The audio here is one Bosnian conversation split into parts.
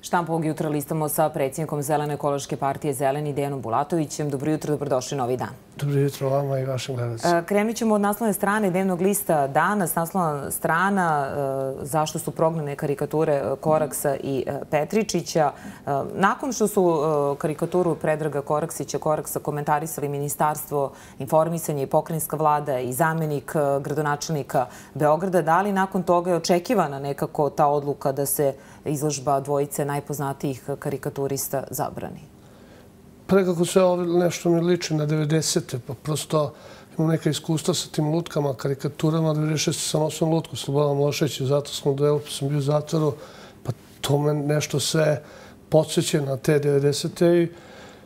Štampovog jutra listamo sa predsjednikom Zelene ekološke partije Zeleni, Dejanom Bulatovićem. Dobro jutro, dobrodošli Novi dan. Dobro jutro vama i vašim gledalcima. Krenut ćemo od naslovne strane dnevnog lista Danas. Naslovna strana zašto su prognane karikature Koraksa i Petričića. Nakon što su karikaturu Predraga Koraksa komentarisali Ministarstvo informisanja i pokrajinska vlada i zamjenik gradonačelnika Beograda, da li nakon toga je očekivana nekako ta odluka da se izložba dvojice najpoznatijih karikaturista zabrani? Prekako sve ovo nešto mi liči na 90. pa prosto imam neka iskustva sa tim lutkama, karikaturama. 96. sam nosio lutku Slobodan Milošević, zato smo u delu, pa sam bio u zatvoru, pa to me nešto sve podsjeća na te 90. i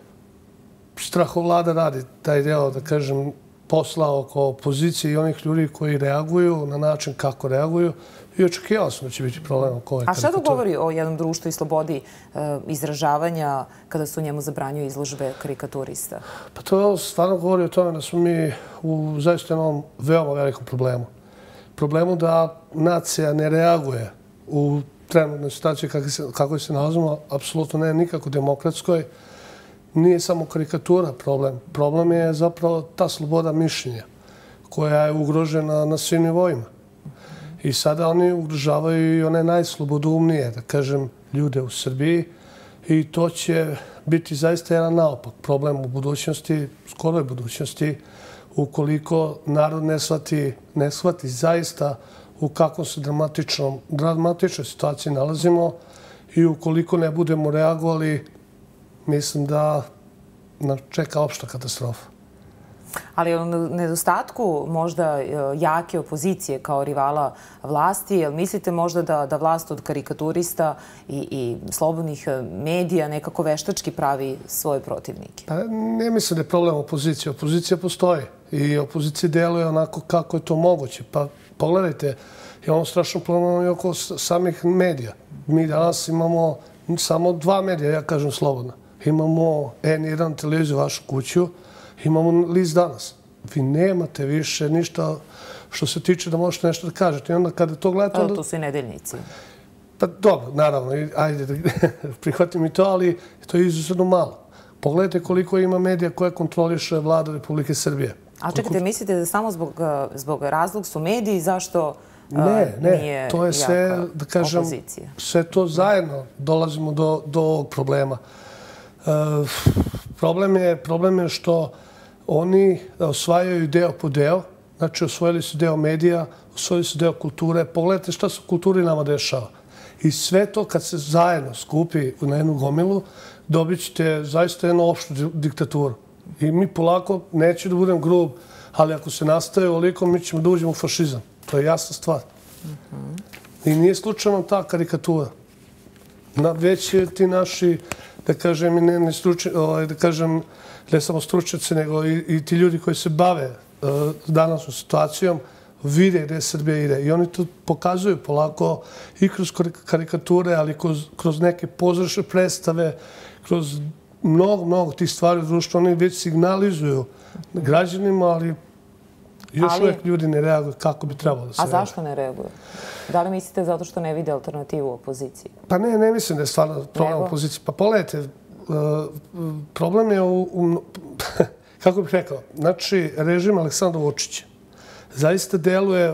strahovlada radi taj deo, da kažem, posla oko opozicije i onih ljudi koji reaguju na način kako reaguju. I očekivao sam da će biti problem oko ove karikature. A šta to govori o jednom društvu i slobodi izražavanja kada su njemu zabranjuju izložbe karikaturista? Pa to stvarno govori o tome da smo mi u zaista jednom veoma velikom problemu. Problemu da nacija ne reaguje u trenutnoj situaciji kako se nalazimo, apsolutno ne nikako demokratskoj. Nije samo karikatura problem. Problem je zapravo ta sloboda mišljenja koja je ugrožena na svim nivoima. I sada oni ugrožavaju i one najslobodoumnije, da kažem, ljude u Srbiji i to će biti zaista jedan naopak problem u budućnosti, skoroj budućnosti, ukoliko narod ne shvati zaista u kakvom se dramatičnoj situaciji nalazimo i ukoliko ne budemo reagovali, mislim da nas čeka opšta katastrofa. Ali u nedostatku možda jake opozicije kao rivala vlasti, jel mislite možda da vlast od karikaturista i slobodnih medija nekako veštački pravi svoje protivnike? Pa ne mislim da je problem opozicije. Opozicija postoji i opozicija deluje onako kako je to moguće. Pa pogledajte, imamo strašno problem i oko samih medija. Mi danas imamo samo dva medija, ja kažem slobodno. Imamo N1 televiziju, vašu kuću, imamo list Danas. Vi nemate više ništa što se tiče da možete nešto da kažete. I onda kada to gledate... To su i nedeljnici. Pa dobro, naravno, ajde da prihvatim i to, ali to je izuzetno malo. Pogledajte koliko ima medija koje kontroliše vlada Republike Srbije. A čekajte, mislite da samo zbog razlog su mediji, zašto nije to je sve, da kažem, sve to zajedno dolazimo do ovog problema. Problem je što oni osvajaju deo po deo, znači osvojili su deo medija, osvojili su deo kulture. Pogledajte šta se u kulturi nama dešava. I sve to kad se zajedno skupi na jednu gomilu, dobit ćete zaista jednu opštu diktaturu. I mi polako, neću da budem grub, ali ako se nastaje ovoliko, mi ćemo da uđemo u fašizam. To je jasna stvar. I nije slučajno ta karikatura. Već ti naši, da kažem, ne samo stručnjaci, nego i ti ljudi koji se bave današnjom situacijom, vide gde Srbija ide. I oni to pokazuju polako i kroz karikature, ali kroz neke pozorišne predstave, kroz mnogo tih stvari u društvu. Oni već signalizuju građanima, ali još uvijek ljudi ne reaguju kako bi trebalo da se reaguje. A zašto ne reaguju? Da li mislite zato što ne vide alternativu opoziciji? Pa ne mislim da je stvarno problem opozicije. Pa pogledajte, problem je kako bih rekao, znači režim Aleksandra Vučića zaista deluje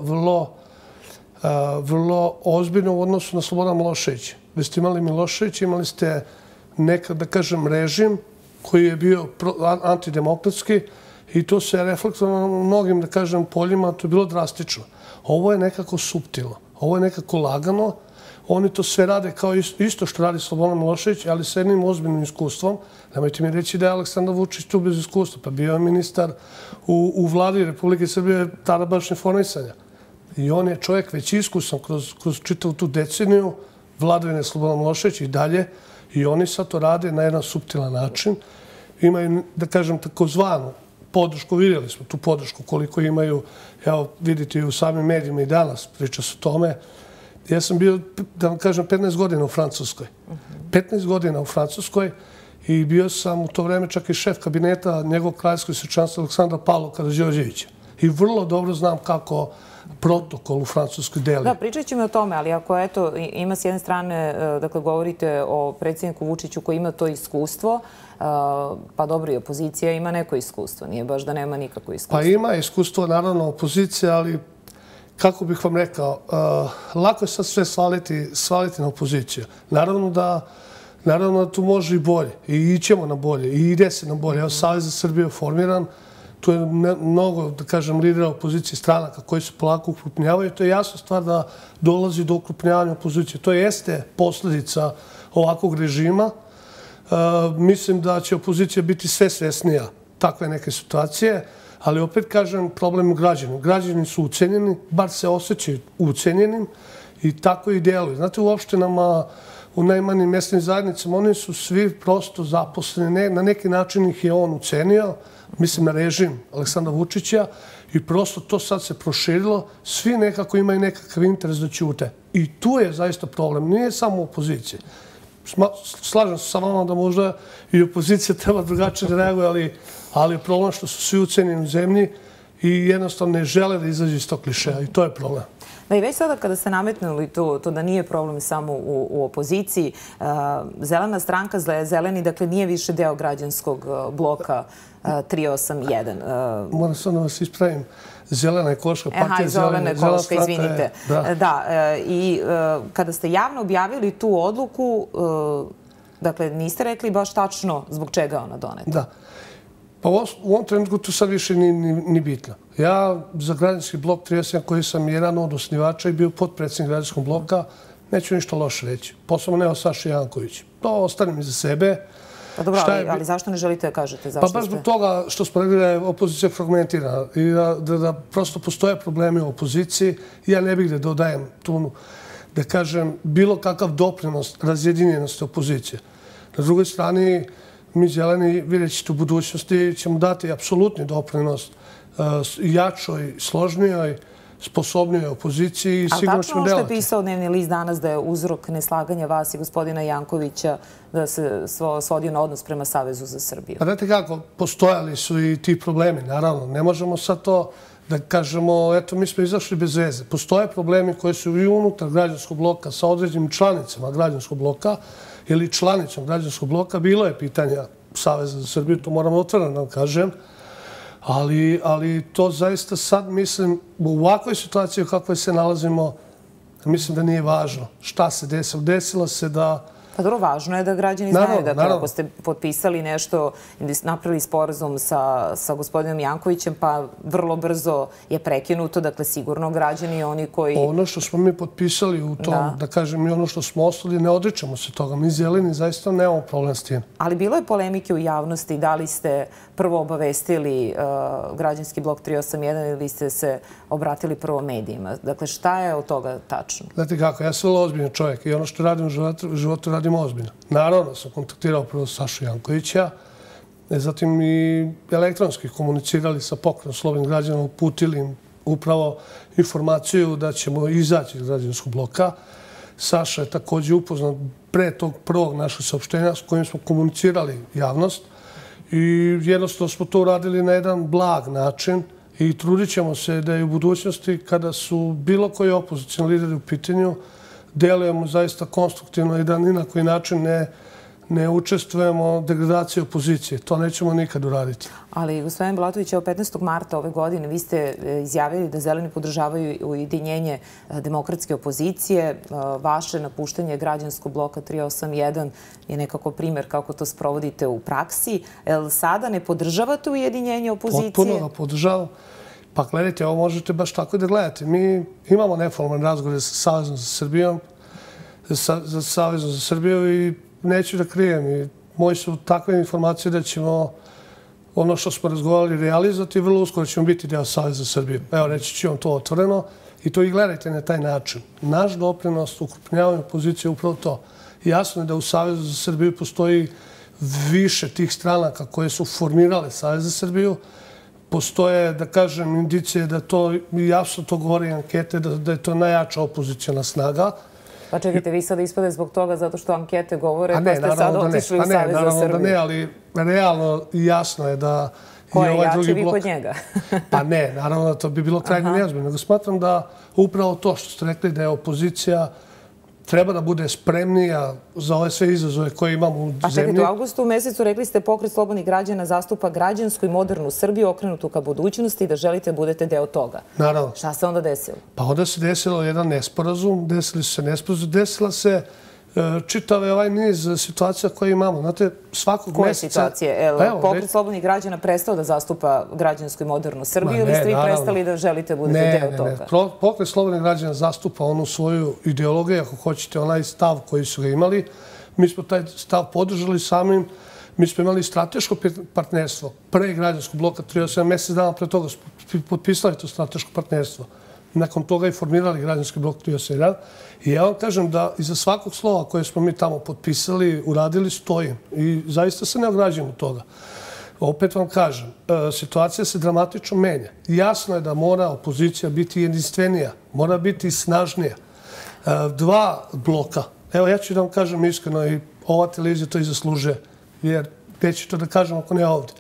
vrlo ozbiljno u odnosu na Slobodana Miloševića. Vi ste imali Miloševića, imali ste nekad, da kažem, režim koji je bio antidemokratski i to se reflektovalo na mnogim, da kažem, poljima, to je bilo drastično. Ovo je nekako suptilno, ovo je nekako lagano. Oni to sve rade kao isto što radi Slobodan Milošević, ali sa jednim ozbiljnim iskustvom. Nemojte mi reći da je Aleksandar Vučić tu bez iskustva. Pa bio je ministar u vladi Republike Srbije tada baš informisanja. I on je čovjek već iskusan kroz čitavu tu deceniju vladavine Slobodana Miloševića i dalje. I oni sad to rade na jedan suptilan način. Imaju, da kažem, takozvanu podršku. Vidjeli smo tu podršku koliko imaju. Evo, vidite i u samim medijima i danas priča se o tome. Ja sam bio, da vam kažem, 15 godina u Francuskoj. 15 godina u Francuskoj i bio sam u to vreme čak i šef kabineta njegovog kraljevskog svečanstva Aleksandra Pavla Karađorđevića. I vrlo dobro znam kako protokol u Francuskoj deli. Da, pričat ćemo o tome, ali ako ima s jedne strane, dakle, govorite o predsjedniku Vučiću koji ima to iskustvo, pa dobro, i opozicija ima neko iskustvo, nije baš da nema nikako iskustvo. Pa ima iskustvo, naravno, opozicija, ali kako bih vam rekao, lako je sad sve svaliti na opoziciju. Naravno da tu može i bolje, i ićemo na bolje, i ide se na bolje. Evo, Savez za Srbiju je formiran, tu je mnogo, da kažem, lidera opozicije stranaka koji se polako ukrupnjavaju. To je jasna stvar da dolazi do ukrupnjavanja opozicije. To jeste posljedica ovakvog režima. Mislim da će opozicija biti sve svesnija takve neke situacije, ali opet kažem, problem u građanima. Građani su ucenjeni, bar se osjećaju ucenjenim i tako i djeluju. Znate, u opštinama, u najmanjim mjesnim zajednicama, oni su svi prosto zaposleni. Na neki način ih je on ucenio, mislim na režim Aleksandra Vučića, i prosto to sad se proširilo. Svi nekako imaju nekakav interes da ćute. I tu je zaista problem. Nije samo opozicija. Slažem se sa vama da možda i opozicija treba drugačije da reaguje, ali je problem što su svi ucenjeni u zemlji i jednostavno ne žele da izađe iz tog klišeja i to je problem. Da, i već sada kada ste nametnuli to da nije problem samo u opoziciji, Zelena stranka, Zeleni, dakle, nije više deo građanskog bloka 381. Moram sad da vas ispravim. Zelena ekološka partija. Zelena ekološka, izvinite. Da, i kada ste javno objavili tu odluku, dakle, niste rekli baš tačno zbog čega je ona doneta. Da. Pa u ovom trenutku to sad više ni bitno. Ja za građanski blok 381, koji sam jedan od osnivača i bio potpredsjednik građanskog bloka, neću ništa loše reći. Posebno ne o Saši Jankoviću. To ostanem iza sebe. Pa dobro, ali zašto ne želite da kažete? Pa baš zbog toga što smo rekli da je opozicija fragmentirana i da prosto postoje problemi u opoziciji. Ja ne bih da dodajem tu, da kažem, bilo kakav doprinos razjedinjenosti opozicije. Na drugoj strani, mi Zeleni, vidjet ćete u budućnosti, ćemo dati apsolutni doprinos jačoj, složnijoj, sposobnijoj opoziciji i sigurno ćemo delati. Ali tačno što je pisao Dnevni list danas da je uzrok neslaganja vas i gospodina Jankovića da se svodio na odnos prema Savezu za Srbiju? Pa znate kako, postojali su i ti problemi, naravno. Ne možemo sad to da kažemo, eto, mi smo izašli bez veze. Postoje problemi koji su i unutar građanskog bloka sa određenim članicama građanskog bloka ili članicom građanskog bloka. Bilo je pitanja Saveza za Srbiju, to moramo otvoreno da kažem. Ali to zaista sad, mislim, u ovakvoj situaciji u kakvoj se nalazimo, mislim da nije važno šta se desilo. Desilo se da... Pa dobro, važno je da građani znaju. Dakle, ako ste potpisali nešto, napravili sporazum sa gospodinom Jankovićem, pa vrlo brzo je prekinuto. Dakle, sigurno građani, oni koji... Ono što smo mi potpisali u tom, da kažem, i ono što smo ostali, ne odričemo se toga. Mi Zeleni zaista nemamo problem s tim. Ali bilo je polemike u javnosti. Da li ste prvo obavestili građanski blok 381 ili ste se obratili prvo medijima? Dakle, šta je od toga tačno? Znate kako, ja sam vrlo ozbiljan čovjek i ono što radim u životu radim ozbiljno. Naravno sam kontaktirao prvo Sašu Jankovića, zatim i elektronski komunicirali sa Pokretom slobodnih građana, uputili im upravo informaciju da ćemo izaći iz građanskog bloka. Saša je također upoznat pre tog prvog našeg saopštenja s kojim smo komunicirali javnost i jednostavno smo to uradili na jedan blag način i trudit ćemo se da i u budućnosti kada su bilo koji opozicijni lideri u pitanju delujemo zaista konstruktivno i da ni na koji način ne učestvujemo u degradaciji opozicije. To nećemo nikad uraditi. Ali, gospodin Bulatović, 15. marta ove godine vi ste izjavili da Zeleni podržavaju ujedinjenje demokratske opozicije. Vaše napuštanje građanskog bloka 381 je nekako primjer kako to sprovodite u praksi. Jel sada ne podržavate ujedinjenje opozicije? Potpuno ga podržavam. Pa gledajte, ovo možete baš tako da gledate. Mi imamo neformalne razgovore sa Savezom za Srbijom, sa Savezom za Srbiju i neću da krijem. I moji su takve informacije da ćemo ono što smo razgovarali realizati i vrlo uskoro ćemo biti deo Saveza za Srbiju. Evo, reći ću vam to otvoreno i to i gledajte na taj način. Naš doprinos ukrupnjavanju opozicije je upravo to. Jasno je da u Savezu za Srbiju postoji više tih stranaka koje su formirale Savez za Srbiju. Postoje, da kažem, indicije da to, jasno to govori ankete, da je to najjača opozicijona snaga. Pa čekajte, vi sada ispade zbog toga zato što ankete govore, pa ste sad otišli u Savez za Srbiju. Naravno da ne, ali realno i jasno je da Ko je jači, vi kod njega? Pa ne, naravno da to bi bilo krajnje neozbiljno. Nego smatram da upravo to što ste rekli da je opozicija treba da bude spremnija za ove sve izazove koje imamo u zemlji. A čekajte, u avgustu mesecu rekli ste Pokret slobodnih građana zastupa građansku i modernu Srbiju okrenutu ka budućnosti i da želite da budete deo toga. Naravno. Šta se onda desilo? Pa onda se desilo jedan nesporazum, desila se čitave ovaj niz situacija koje imamo. Znate, svakog meseca... Koje situacije? Pokret slobodnih građana prestao da zastupa građansku i modernu Srbiju ili ste vi prestali da želite da budete deo toga? Ne. Pokret slobodnih građana zastupa onu svoju ideologiju, ako hoćete, onaj stav koji su ga imali. Mi smo taj stav podržali samim. Mi smo imali strateško partnerstvo. Pre građanskog bloka 38, mesec dana pre toga smo potpisali to strateško partnerstvo. Nakon toga i formirali građanski blok 381. I ja vam kažem da iza svakog slova koje smo mi tamo potpisali, uradili, stojim. I zaista se ne ograđujem od toga. Opet vam kažem, situacija se dramatično menja. Jasno je da mora opozicija biti jedinstvenija, mora biti snažnija. Dva bloka, evo ja ću da vam kažem iskreno i ova televizija to i zaslužuje, jer već ću to da kažem ako ne ovdje.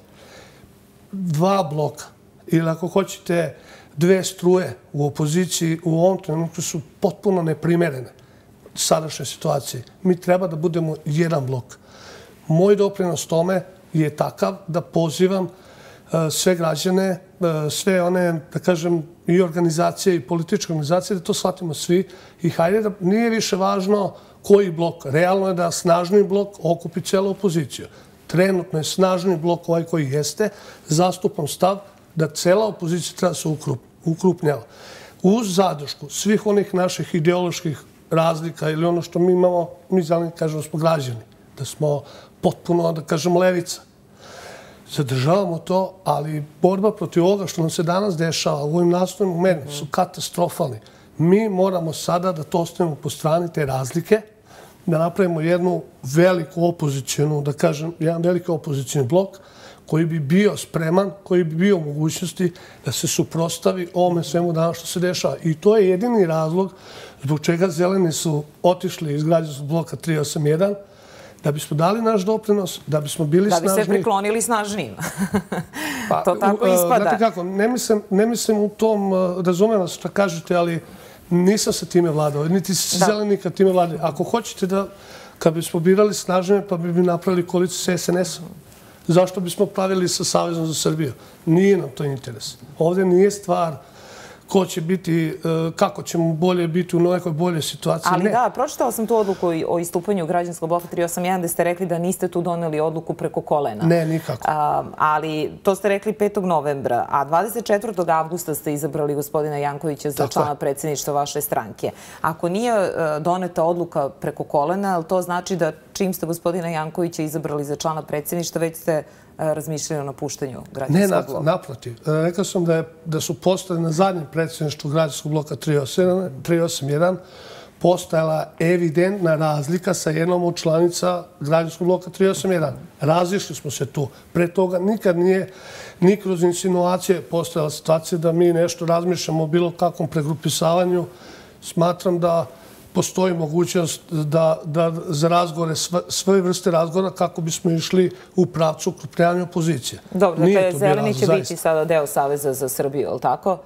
Dva bloka, ili ako hoćete dve struje u opoziciji u ovom trenutku su potpuno neprimerene sadašnje situacije. Mi treba da budemo jedan blok. Moj doprinos tome je takav da pozivam sve građane, sve one, da kažem, i organizacije i političke organizacije, da to shvatimo svi i hajde da nije više važno koji blok. Realno je da snažni blok okupi celu opoziciju. Trenutno je snažni blok ovaj koji jeste, zastupam stav da cela opozicija treba se ukrupnjava. Uz zadršku svih onih naših ideoloških razlika ili ono što mi imamo, mi zeleni kažemo smo građani, da smo potpuno, da kažem, levica. Zadržavamo to, ali borba protiv ovoga što nam se danas dešava u ovim nastojnim momentima su katastrofalni. Mi moramo sada da to ostavimo po strani te razlike, da napravimo jednu veliku opozicijonu, da kažem, jedan veliki opozicijni blok koji bi bio spreman, koji bi bio u mogućnosti da se suprostavi ovome svemu danas što se dešava. I to je jedini razlog zbog čega zeleni su otišli iz građanskog bloka 381, da bismo dali naš doprinos, da bismo bili snažniji. Da bi se priklonili snažnijima. To tako ispada. Znate kako, ne mislim u tom, razumijem vas što kažete, ali nisam se time vladao, niti se zeleni kad time vladao. Ako hoćete da, kad bismo birali snažnije, pa bi napravili koaliciju sa SNS-om. Zašto bismo pravili sa Savezom za Srbiju? Nije nam to interes. Ovdje nije stvar ko će biti, kako ćemo bolje biti u nekoj bolje situaciji. Ali da, pročitala sam tu odluku o istupanju građanskog bloka 381 gde ste rekli da niste tu doneli odluku preko kolena. Ne, nikako. Ali to ste rekli 5. novembra, a 24. avgusta ste izabrali gospodina Jankovića za člana predsjedništva vaše stranke. Ako nije doneta odluka preko kolena, to znači da čim ste gospodina Jankovića izabrali za člana predsjedništva, već ste razmišljali o napuštanju građanskog bloka? Ne, naprotiv. Rekao sam da su postali na zadnjem predsjedništvu građanskog bloka 381 postojala evidentna razlika sa jednom od članica građanskog bloka 381. Razišli smo se tu. Pre toga nikad nije ni kroz insinuacije postojala situacija da mi nešto razmišljamo o bilo kakvom pregrupisavanju. Smatram da postoji mogućnost za razgovore, sve vrste razgovora kako bismo išli u pravcu ukrupnjavanja opozicije. Dobro, dakle, zeleni će biti sada deo Saveza za Srbiju, je li tako?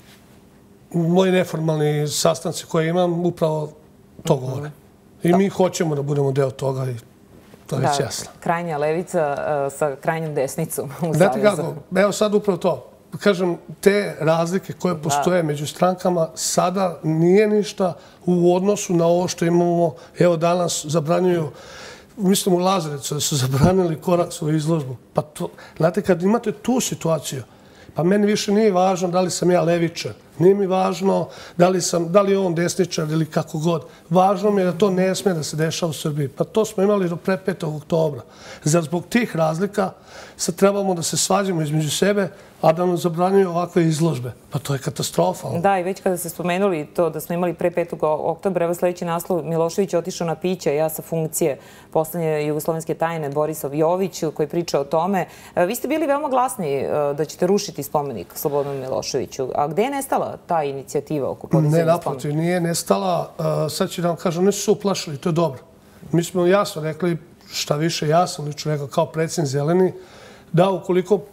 Moji neformalni sastanci koje imam upravo to govore. I mi hoćemo da budemo deo toga i to je već jasno. Krajnja levica sa krajnjom desnicom u Savezu. Znate kako, evo sad upravo to. Kažem, te razlike koje postoje među strankama sada nije ništa u odnosu na ovo što imamo. Evo danas zabranjuju, mislim u Lazarevcu da su zabranili Koraksovu izložbu. Pa to, znate, kad imate tu situaciju, pa meni više nije važno da li sam ja levičar, nije mi važno da li je on desničar ili kako god. Važno mi je da to ne smije da se dešava u Srbiji. Pa to smo imali do pre 5. oktobra. Zbog tih razlika sad trebamo da se svađamo između sebe, a da nam zabranjuju ovakve izložbe. Pa to je katastrofa. Da, i već kada ste spomenuli to da smo imali pre 5. oktobra, evo sljedeći naslov, Milošević je otišao na piće, ja sa funkcije poslednje jugoslovenske tajne Borisav Jović, koji priča o tome. Vi ste bili veoma glasni da ćete rušiti spomenik Slobodanu Miloševiću. A gde je nestala ta inicijativa oko podizanja spomenika? Ne, naprotiv, nije nestala. Sad ću da vam kažem, ne su se uplašili, to je dobro. Mi smo jasno rekli, šta više, ja sam lično rekao kao predsjednik Zeleni, da ukoliko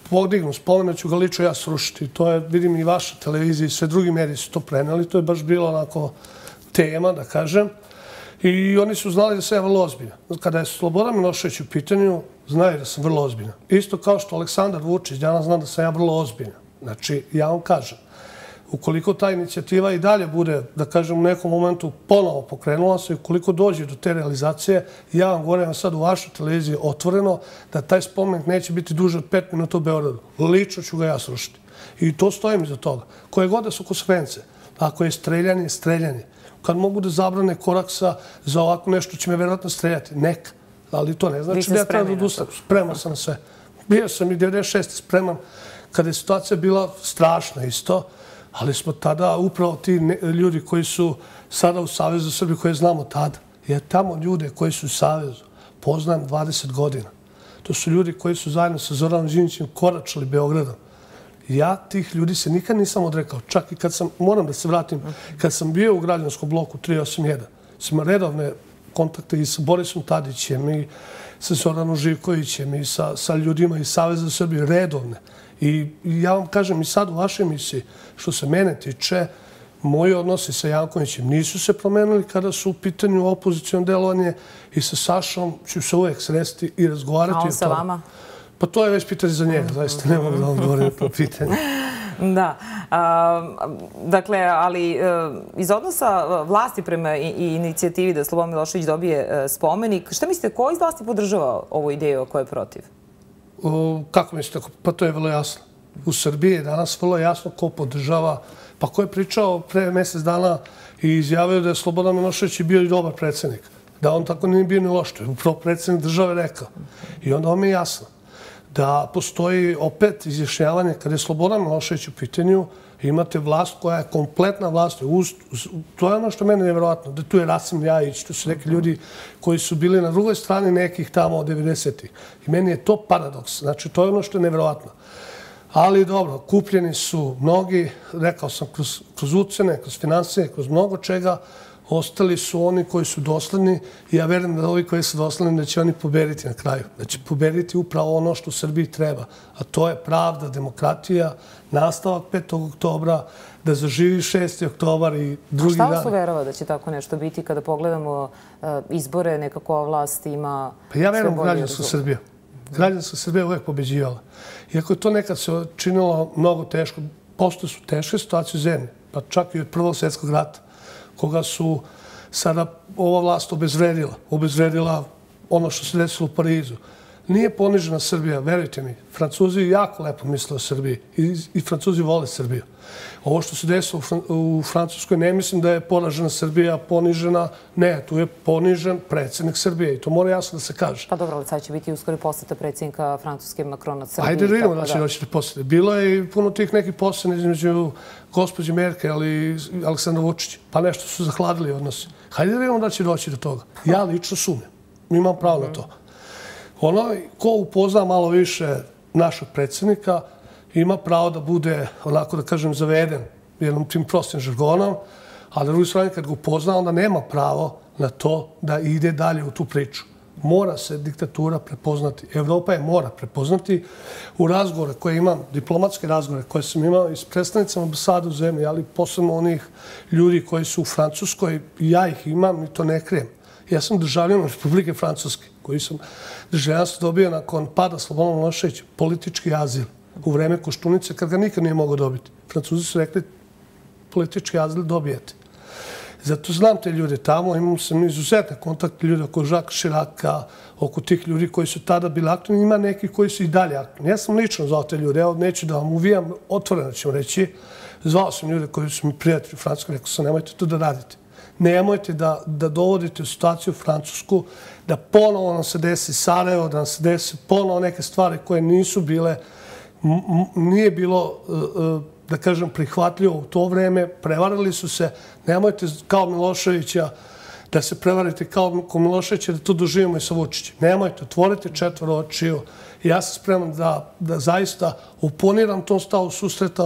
podignu spomenik, ću ga lično ja srušiti. To je, vidim, i vaša televizija i sve drugi mediji su to preneli. To je baš bilo onako tema, da kažem. I oni su znali da sam ja vrlo ozbiljan. Kada je Slobodan Milošević u pitanju, znaju da sam vrlo ozbiljan. Isto kao što Aleksandar Vučić, danas znam da sam ja vrlo ozbiljan. Znači, ja vam kažem, ukoliko ta inicijativa i dalje bude, da kažem, u nekom momentu ponovo pokrenula se, ukoliko dođe do te realizacije, ja vam govorim sad u vašoj televiziji otvoreno da taj spomenik neće biti duže od 5 minuta u Beogradu. Lično ću ga ja srušiti. I to stojim iza toga. Koje god da su konsekvence. Ako je streljanje, streljanje. Kad mogu da zabrane Koraksa za ovako nešto, će me verovatno streljati. Neka. Ali to ne znači da ja treba da odustanem. Spreman sam na sve. Bio sam i 96. spreman kada je situacija bila strašna isto, ali smo tada upravo ti ljudi koji su sada u Savezu Srbije, koje znamo tada, jer tamo ljude koji su u Savezu poznajem 20 godina. To su ljudi koji su zajedno sa Zoranom Đinđićem koračali Beogradom. Ja tih ljudi se nikad nisam odrekao. Čak i kad sam, moram da se vratim, kad sam bio u građanskom bloku 381, sam redovne kontakte i sa Borisom Tadićem i sa Zoranom Živkovićem i sa ljudima iz Saveza Srbije, redovne. I ja vam kažem i sad u vašoj emisiji, što se mene tiče, moji odnosi sa Jankovićem nisu se promenili kada su u pitanju opoziciono delovanje i sa Sašom ću se uvek sresti i razgovarati. A on sa vama? Pa to je već pitanje za njega, zaista ne mogu da vam govorim to pitanje. Da. Dakle, ali iz odnosa vlasti prema inicijativi da Slobodan Milošević dobije spomenik, šta mislite, ko iz vlasti podržava ovu ideju, a ko je protiv? Kako mislite? Pa to je vrlo jasno. U Srbiji je danas vrlo jasno ko podržava. Pa ko je pričao pre mjesec dana i izjavio da je Slobodan Milošević bio i dobar predsjednik. Da on tako nije bio ni loš. To je upravo predsjednik države rekao. I onda vam je jasno da postoji opet izjašnjavanje kada je Slobodan Milošević u pitanju, imate vlast koja je kompletna vlast. To je ono što mene je nevjerojatno, da tu je Rasim Ljajić, tu su neki ljudi koji su bili na drugoj strani nekih tamo od 90-ih. I meni je to paradoks. Znači, to je ono što je nevjerojatno. Ali dobro, kupljeni su mnogi, rekao sam, kroz ucene, kroz financije, kroz mnogo čega. Ostali su oni koji su dosledni i ja verujem da ovi koji su dosledni da će oni pobediti na kraju. Da će pobediti upravo ono što u Srbiji treba. A to je pravda, demokratija, nastavak 5. oktobra, da zaživi 6. oktobar i drugi dan. A šta vas uverava da će tako nešto biti kada pogledamo izbore, nekako ova vlast ima... Pa ja verujem u građansku Srbiju. Građanska Srbija je uvek pobeđivala. Iako je to nekad se činilo mnogo teško, postoje su teške situacije u zemlji, pa čak i od Prvog svjetskog rata, koga su sada ova vlast obezvredila ono što se desilo u Parizu. Nije ponižena Srbija, verujte mi. Francuzi jako lepo misle o Srbiji i Francuzi vole Srbiju. Ovo što se desilo u Francuskoj, ne mislim da je poražena Srbija, ponižena. Ne, tu je ponižen predsjednik Srbije i to mora jasno da se kaže. Pa dobro, ali sad će biti uskoro posjeta predsjednika Francuske Macrona Srbije. Ajde da vidimo da će doći do posjete. Bilo je i puno tih nekih posjeta između gospođe Merkel i Aleksandra Vučića. Pa nešto su zahladili odnosi. Hajde da vidimo da će doći do toga. Ja lično sumnjam. Imam pravo na to. Ono ko upozna malo više našeg predsjednika ima pravo da bude, onako da kažem, zaveden jednom tim prostim žargonom, a na drugoj strani kad ga upozna, onda nema pravo na to da ide dalje u tu priču. Mora se diktatura prepoznati. Evropa je mora prepoznati u razgovore koje imam, diplomatske razgovore koje sam imao i s predstavnicama ambasade u zemlji, ali posebno onih ljudi koji su u Francuskoj, ja ih imam i to ne krijem. Ja sam državljanin Republike Francuske, koji sam državljanstvo dobio nakon pada Slobodana Miloševića, politički azil u vreme Koštunice, kad ga nikad nije mogao dobiti. Francuzi su rekli, politički azil dobijete. Zato znam te ljude tamo, imam sam izuzetne kontakte ljude oko Žaka Širaka, oko tih ljudi koji su tada bili aktivni, ima neki koji su i dalje aktivni. Ja sam lično zvao te ljude, evo neću da vam uvijam, otvoreno ću reći, zvao sam ljude koji su mi prijatelji u Francuskoj, rekao sam, nemojte to da radite. Nemojte da dovodite u situaciju Francusku, da ponovo nam se desi Sarajevo, da nam se desi ponovo neke stvari koje nisu bile, nije bilo, da kažem, prihvatljivo u to vreme, prevarili su se. Nemojte kao Miloševića da se prevarite kao Miloševića, da to doživimo i sa Vučićem. Nemojte, otvorite 4 očiju. Ja sam spreman da zaista oponiram tom stavu susreta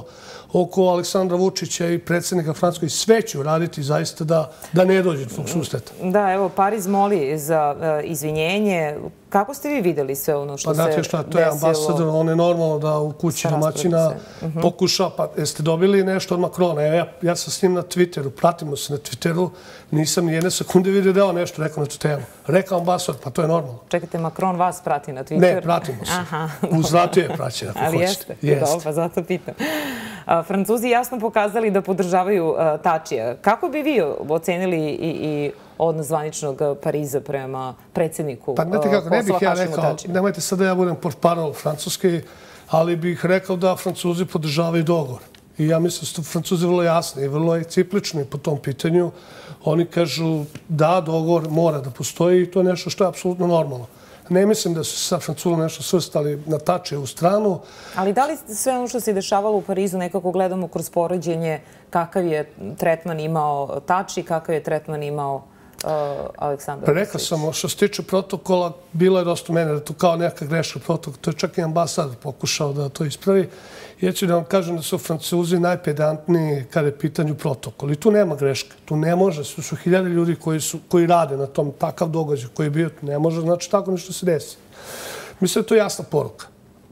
oko Aleksandra Vučića i predsjednika Francuske i sve ću raditi zaista da ne dođe do tog susreta. Da, evo, Pariz moli za izvinjenje. Kako ste vi vidjeli sve ono što se desilo? Pa znate šta, to je ambasador, on je normalno da u kući domaćina pokuša, pa jeste dobili nešto od Macrona? Ja sam s njim na Twitteru, pratimo se na Twitteru, nisam ni jedne sekunde vidio da je on nešto rekao na tu temu. Rekao ambasador, pa to je normalno. Čekajte, Macron vas prati na Twitteru? Ne, pratimo se. Uzvratio je praćenje, ako hoćete. Ali jeste? Dobro, pa zato pitam. Francuzi jasno pokazali da podržavaju Tačija. Kako bi vi ocenili i odnos zvaničnog Pariza prema predsjedniku Kosova, Hašimu Tačiju? Ne bih ja rekao, nemojte sad da ja budem portparol Francuske, ali bih rekao da Francuzi podržavaju dogovor. I ja mislim da su Francuzi vrlo jasni i vrlo ciklični po tom pitanju. Oni kažu da dogovor mora da postoji i to je nešto što je apsolutno normalno. Ne mislim da su sa Francuzom nešto svrstali na Tačijevu stranu. Ali da li sve ono što se dešavalo u Parizu nekako gledamo kroz poređenje kakav je tretman imao Tači, kakav je tretman imao Aleksandar Vučić? Rekao sam, što se tiče protokola, bilo je dosta mene da to kao neka greška protokol. To je čak i ambasador pokušao da to ispravi. Ja ću da vam kažem da su Francuzi najpedantniji kada je pitanju protokol. I tu nema greške. Tu ne može. Su hiljade ljudi koji rade na tom takav događaj koji je bio. Tu ne može. Znači, tako nešto se desi. Mislim da je to jasna poruka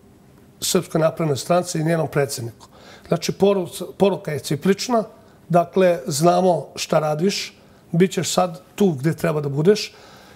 Srpskoj naprednoj stranci i njenom predsjedniku. Znači, poruka je ciklična. Dakle, znamo šta radiš. Bićeš sad tu gdje treba da budeš.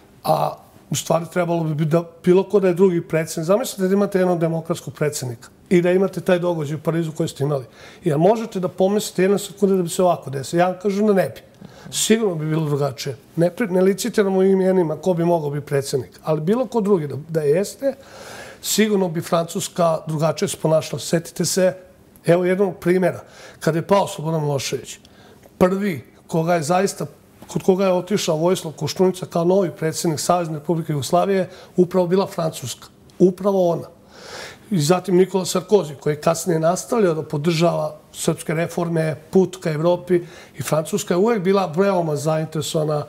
A u stvari trebalo bi da bilo ko da je drugi predsjednik. Zamislite da imate jednog demokratskog predsjednika i da imate taj događaj u Parizu koji ste imali. Jer možete da pomislite jedne sekunde da bi se ovako desilo. Ja vam kažem da ne bi. Sigurno bi bilo drugačije. Ne licitiramo imenima ko bi mogao biti predsjednik. Ali bilo ko drugi da jeste, sigurno bi Francuska drugačije se ponašala. Sjetite se, evo jednog primjera. Kada je pao Slobodan Milošević, prvi koga je zaista kod koga je otišao Vojislav Koštunica kao novi predsjednik Savezne Republike Jugoslavije, upravo bila Francuska. Upravo ona. I zatim Nikola Sarkozy, koji je kasnije nastavljao da podržava srpske reforme, put ka Evropi. I Francuska je uvijek bila veoma zainteresovana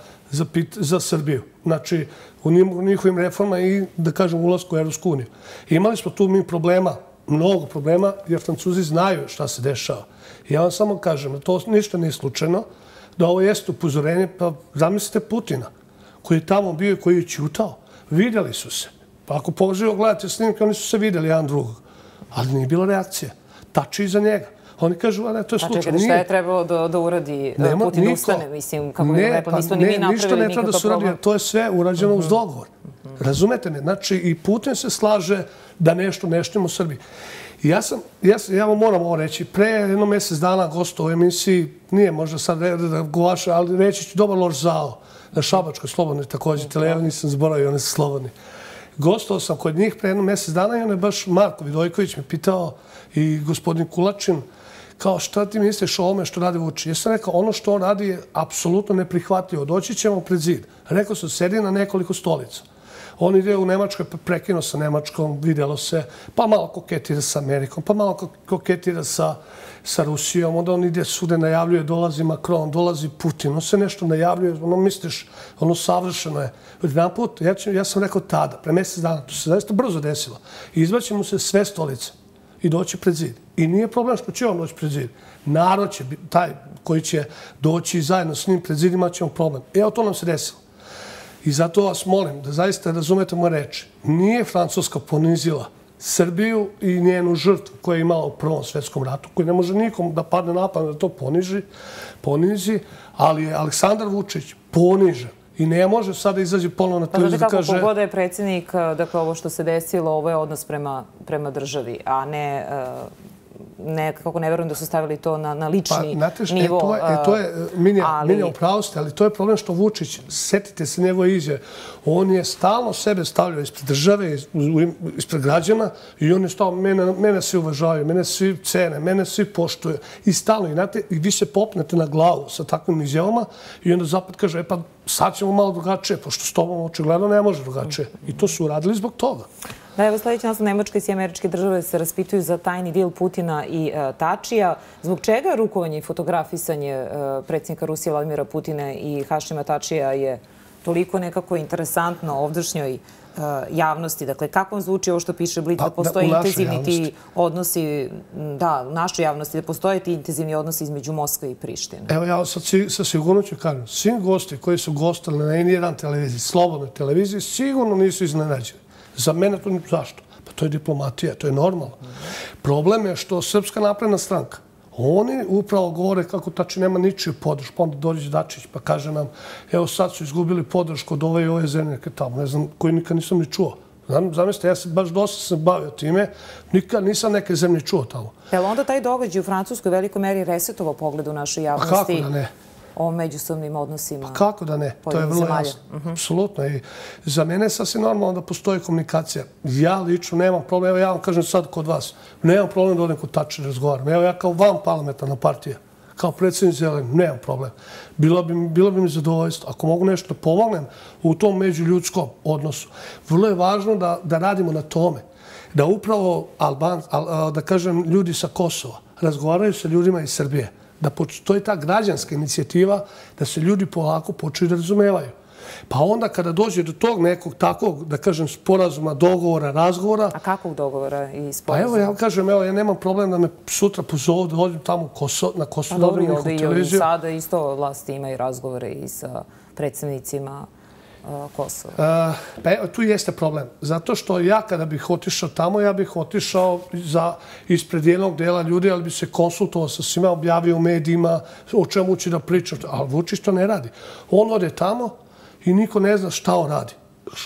za Srbiju. Znači, u njihovim reformama i, da kažem, ulazku u Evropsku uniju. Imali smo tu mi problema, mnogo problema, jer Francuzi znaju šta se dešava. I ja vam samo kažem, da to ništa nije slučajno, da ovo jeste upozorenje, pa zamislite Putina, koji je tamo bio i koji je ćutao. Vidjeli su se. Pa ako poživo gledate snimke, oni su se vidjeli jedan drugog. Ali nije bilo reakcija. Tači iza njega. Oni kažu, a ne, to je slučajno. A čekaj, šta je trebalo da uradi Putin da ustane? Mislim, kako bi rekla, nismo ni mi napravili nikakav problem. Ništa ne treba da se uradi, to je sve urađeno uz dogovor. Razumete me? Znači, i Putin se slaže da nešto neštimo u Srbiji. Ja vam moram ovo reći. Pre jedno mjesec dana gostovao u emisiji, nije možda sad da govaša, ali reći ću dobar loš zao na Šabačkoj slobodnoj također, televizor nisam zboravio, one su slobodni. Gostovao sam kod njih pre jedno mjesec dana i on je baš Marko Vidojković me pitao i gospodin Kulačin kao šta ti misliš o ovome što radi Vučić. Ja sam rekao, ono što on radi je apsolutno neprihvatljivo. Doći ćemo pred zid. Rekao sam, sedi na nekoliko stolica. On ide u Nemačkoj, pa prekinuo sa Nemačkom, vidjelo se, pa malo koketira sa Amerikom, pa malo koketira sa Rusijom, onda on ide svude, najavljuje, dolazi Macron, dolazi Putin, on se nešto najavljuje, ono misliš, ono savršeno je. Jedan put, ja sam rekao tada, pre mjesec dana, to se zaista brzo desilo, i izbaće mu se sve stolice i doći pred zid. I nije problem što će on doći pred zid. Narod će, taj koji će doći zajedno s njim pred zidima, će on problem. Evo, to nam se desilo. I zato vas molim da zaista razumete moje reči. Nije Francuska ponizila Srbiju i njenu žrtvu koja je imala u Prvom svjetskom ratu, koji ne može nikom da padne na pamet da to ponizi, ali je Aleksandar Vučić ponižen i ne može sada izaći ponovno na televiziju da kaže... Kako pogoda je predsjednik, dakle, ovo što se desilo, ovo je odnos prema državi, a ne, kako ne verujem da su stavili to na lični nivo. To je, Minja, upravo ste, ali to je problem što Vučić, setite se njegove izjave, on je stalno sebe stavljao ispred države, ispred građana i on je stalno, mene svi uvažavaju, mene svi cene, mene svi poštuju i stalno, i vi se popnete na glavu sa takvim izjavama i onda zapad kaže, pa sad ćemo malo drugačije, pošto s tobom očigledno ne može drugačije. I to su uradili zbog toga. Da, evo sljedeći naslov, Nemačka i sve američke države se raspituju za tajni dil Putina i Tačija. Zbog čega rukovanje i fotografisanje predsjednika Rusije Vladimira Putina i Hašima Tačija je toliko nekako interesantno ovdašnjoj javnosti. Dakle, kako vam zvuči ovo što piše Blic, da postoje intenzivni ti odnosi, da, u našoj javnosti, da postoje ti intenzivni odnosi između Moskve i Prištine? Evo, ja sad sa sigurnoću kažem, svi gosti koji su gostali na N1 televiziji, slobodnoj televiziji, sigurno nisu iznenađeni. Za mene to zašto? Pa to je diplomatija, to je normalno. Problem je što Srpska napredna stranka, oni upravo govore kako tači nema ničiju podršku, pa onda dođe Dačić pa kaže nam, evo sad su izgubili podršku od ove i ove zemlje, neke tamo, ne znam, koji nikad nisam ni čuo. Zamislite, ja se baš dosta sam bavio time, nikad nisam neke zemlje čuo tamo. Je li onda taj događaj u Francuskoj u velikoj meri resetovao pogled u našoj javnosti? Pa kako da ne? O međusobnim odnosima? Pa kako da ne? To je vrlo jasno. Apsolutno. I za mene je sasvim normalno da postoji komunikacija. Ja lično nemam problem. Evo ja vam kažem sad kod vas. Nemam problem da odem kod Tačera razgovaram. Evo ja kao van parlamentarna partija, kao predsjednik Zeleni, nemam problem. Bilo bi mi zadovoljstvo. Ako mogu nešto da pomognem u tom međuljudskom odnosu. Vrlo je važno da radimo na tome. Da upravo da kažem, ljudi sa Kosova razgovaraju sa ljudima iz Srbije. Da postoji ta građanska inicijativa da se ljudi polako počaju da razumevaju. Pa onda kada dođe do tog nekog takvog, da kažem, sporazuma, dogovora, razgovora... A kakvog dogovora i sporazuma? Pa evo, ja kažem, evo, ja nemam problem da me sutra pozovu da odem tamo na Kosovo. Dobro, i ovdje i sada isto vlasti imaju razgovore i sa predsjednicima Kosova. Pa evo, tu jeste problem. Zato što ja kada bih otišao tamo, ja bih otišao ispred jednog dela ljudi, ali bi se konsultovao sa svima, objavio u medijima o čemu će da pričam. Ali Vučić to ne radi. On ode tamo i niko ne zna šta on radi.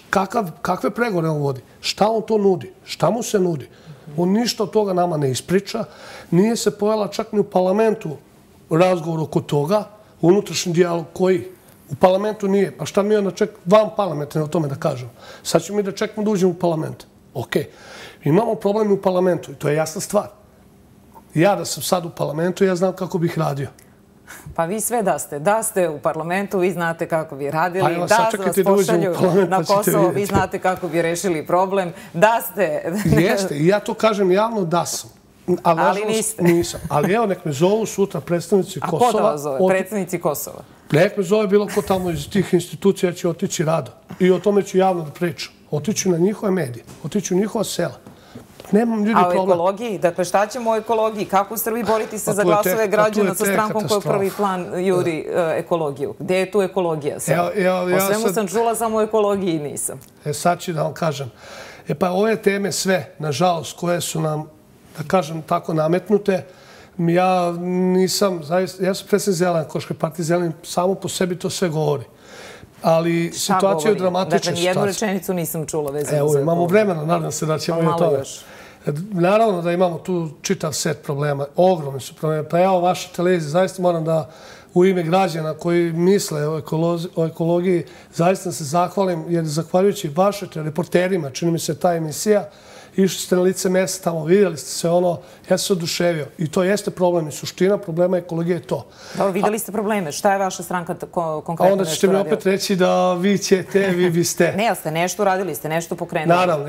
Kakve pregovore on vodi? Šta on to nudi? Šta mu se nudi? On ništa od toga nama ne ispriča. Nije se pojela čak ni u parlamentu razgovor oko toga, unutrašnji dijalog koji u parlamentu nije. Pa šta mi onda van parlamenta o tome da kažemo? Sad ćemo mi da čekamo da uđemo u parlament. Okej. Imamo problem u parlamentu i to je jasna stvar. Ja da sam sad u parlamentu, ja znam kako bih radio. Pa vi sve da ste u parlamentu, vi znate kako bi radili, da vas pošalju na Kosovo, vi znate kako bi rešili problem, da ste... Jeste, i ja to kažem javno da sam. Ali niste. Nisam. Ali evo, nek me zovu sutra predstavnici Kosova. A ko da vas zove? Predstavnici Kosova? Nek me zove bilo ko tamo iz tih institucija, ja ću otići rado. I o tome ću javno da pričam. Otiću na njihove medije, otiću u njihova sela. Nemam ljudi problem. A o ekologiji? Dakle, šta ćemo o ekologiji? Kako u Srbiji boriti se za glasove građana sa strankom koja prvi plan juri ekologiju? Gde je tu ekologija? O svemu sam čula, samo o ekologiji nisam. Sad ću da vam kažem. Pa ove teme sve, nažalost, koje su nam, da kažem tako, nametnute, ja nisam, zaista, ja sam predsjednik Zelene, Koške partije Zelene, samo po sebi to sve govori. Ali situacija je dramatična. Dakle, nijednu rečenicu nisam čula vezano za ekologiju. Evo, imamo vremena, nadam se da ćemo i o tome. Naravno da imamo tu čitav set problema, ogromni su problemi. Pa evo, vaša televizija, zaista moram da u ime građana koji misle o ekologiji, zaista se zahvalim, jer zahvaljujući vašim reporterima, čini mi se ta emisija, išli ste na lice mesta tamo, vidjeli ste se ono, ja sam se oduševio. I to jeste problem i suština problema ekologije je to. Dobro, vidjeli ste probleme. Šta je vaša stranka konkretno nešto radila? Onda ćete mi opet reći da vi ćete, vi biste. Ne, ali ste nešto uradili, ste nešto pokrenuli. Naravno,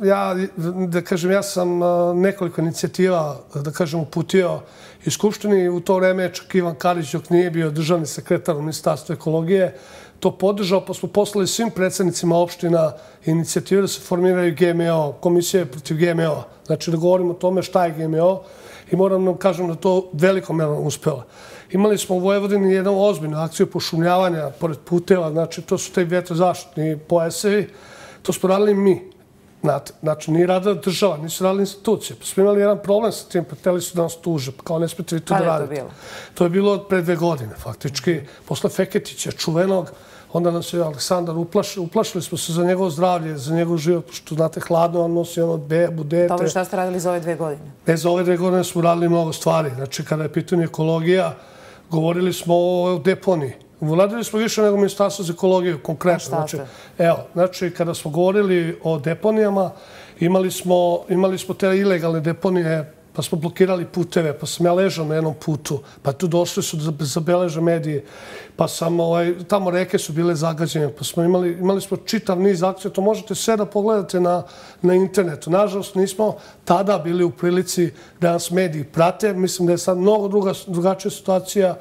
ja sam nekoliko inicijativa, da kažem, uputio iz Skupštini. U to vreme je čak Ivan Karić, dok nije bio državni sekretar u Ministarstvu ekologije, to podržao, pa smo poslali svim predsjednicima opština inicijative da se formiraju GMO, komisije protiv GMO-a. Znači da govorimo o tome šta je GMO i moram da kažem da to veliko merno uspela. Imali smo u Vojvodini jednu ozbiljnu akciju pošumljavanja pored puteva, znači to su te vjetrozaštitni pojasevi, to smo radili mi. Znači, nije radila država, nisu radili institucije. Pa smo imali jedan problem sa tim, pa hteli su da nas tuže, pa kao ne smete vi to da radite. Kada je to bilo? To je bilo pre 2 godine, faktički. Posle Feketića, čuvenog, onda nas je Aleksandar uplašili smo se za njegovo zdravlje, za njegov život, pošto znate, hladno, on nosi ono bebu, dete. Dobro, šta ste radili za ove 2 godine? Za ove 2 godine smo radili mnogo stvari. Znači, kada je pitanje ekologija, govorili smo o deponiji. Uradili smo više nego Ministarstvo za ekologiju, konkretno. Znači, kada smo govorili o deponijama, imali smo te ilegalne deponije, pa smo blokirali puteve, pa sam ja ležao na jednom putu, pa tu došli su da zabeleže mediji, pa sam, tamo reke su bile zagađene, pa smo imali smo čitav niz akcija, to možete sve da pogledate na internetu. Nažalost, nismo tada bili u prilici da nas mediji prate, mislim da je sad mnogo drugačija situacija,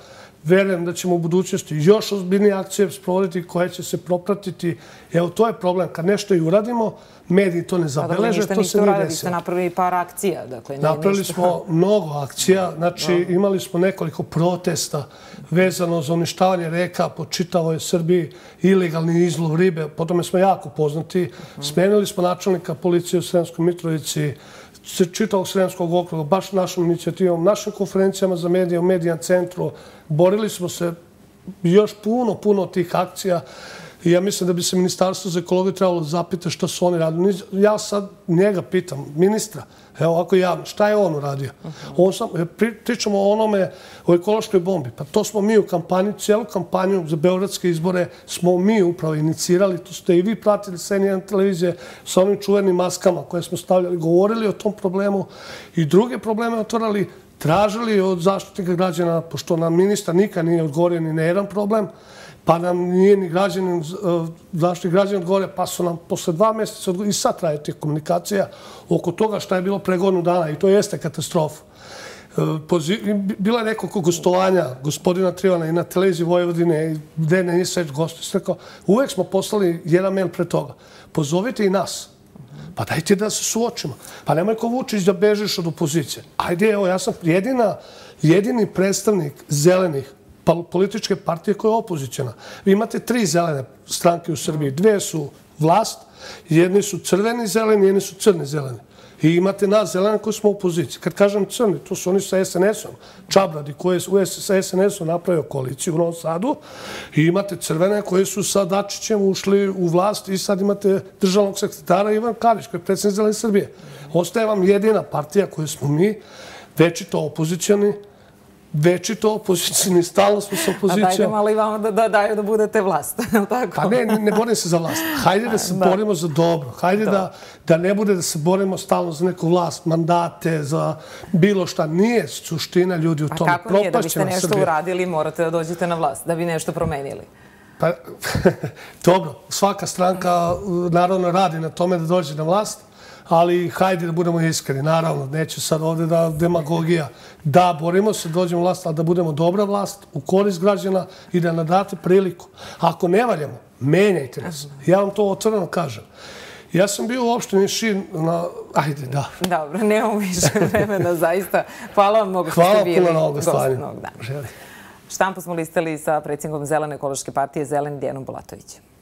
verujem da ćemo u budućnosti još ozbiljnije akcije sprovoditi koje će se propratiti. Evo, to je problem. Kad nešto i uradimo, mediji to ne zabeleže, to se nije desilo. Vi ste napravili par akcija. Napravili smo mnogo akcija. Znači, imali smo nekoliko protesta vezano za uništavanje reka po čitavoj Srbiji, ilegalni izlov ribe. Po tome smo jako poznati. Smenili smo načelnika policije u Sremskoj Mitrovici, čitavog Sremskog okruga, baš našom inicijativom, našim konferencijama za medije u Medijan centru. Borili smo se još puno tih akcija i ja mislim da bi se Ministarstvo za ekologiju trebalo zapitati što su oni radili. Ja sad njega pitam, ministra, evo ovako javno, šta je on uradio? Pričamo o onome, o ekološkoj bombi. Pa to smo mi u kampanju, cijelu kampanju za beogradske izbore smo mi upravo inicirali. To ste i vi pratili sa N1 televizije sa onim čuvenim maskama koje smo stavljali, govorili o tom problemu i druge probleme otvorali, tražili od zaštitnika građana, pošto nam ministar nikad nije odgovorio ni na jedan problem, pa nam nije ni zaštitnik građana odgovorio, pa su nam posle 2 mjeseca i sad traje tih komunikacija oko toga šta je bilo pre godinu dana i to jeste katastrofa. Bilo je nekoliko gostovanja gospodina Trivana i na televiziji Vojvodine gde ne nije već gosti. Uvek smo poslali jedan mail pre toga. Pozovite i nas. Pa dajte da se suočimo. Pa nemoj ko Vučić da bežiš od opozicije. Ajde, evo, ja sam jedini predstavnik zelenih političke partije koja je opozicijona. Vi imate 3 zelene stranke u Srbiji. 2 su vlast, jedni su crveni zeleni, jedni su crni zeleni. I imate nas zelene koji smo u opoziciji. Kad kažem crni, to su oni sa SNS-om. Čabradi koji je sa SNS-om napravio koaliciju u Novom Sadu. I imate crvene koji su sa Dačićem ušli u vlast i sad imate državnog sekretara Ivan Karić koji je predsjednik Zelene Srbije. Ostaje vam jedina partija koju smo mi, večito opozicijani, stalno smo sa opozicijom. A dajte malo i vama da daju da budete vlast, tako? Pa ne borim se za vlast. Hajde da se borimo za dobro. Hajde da ne bude da se borimo stalno za neku vlast, mandate, za bilo šta. Nije suština ljudi u tome. A kako nije? Da biste nešto uradili, morate da dođete na vlast, da bi nešto promenili. Pa, dobro, svaka stranka naravno radi na tome da dođe na vlast, ali hajde da budemo iskreni, naravno, neće sad ovdje da demagogija. Da, borimo se, dođemo vlast, ali da budemo dobra vlast, u korist građana i da nam date priliku. Ako ne valjamo, menjajte nas. Ja vam to otvoreno kažem. Ja sam bio u opštini Šid na... Ajde, da. Dobro, nemamo više vremena, zaista. Hvala vam mnogo što ste bili gost ovog dana. Štampu smo listali sa predsjednikom Zelene ekološke partije Zeleni Dijanom Bulatovićem.